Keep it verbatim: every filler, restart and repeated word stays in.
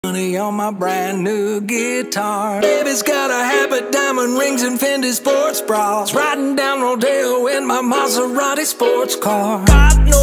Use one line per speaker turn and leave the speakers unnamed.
Money on my brand new guitar. Baby's got a habit, diamond rings and Fendi sports bras. Riding down Rodeo in my Maserati sports car. Got no